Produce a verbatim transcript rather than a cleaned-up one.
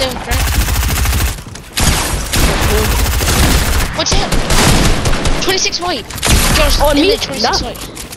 twenty-seven crack. What's that? twenty-six white. Josh, Oh, in me? the twenty-six Nah. white.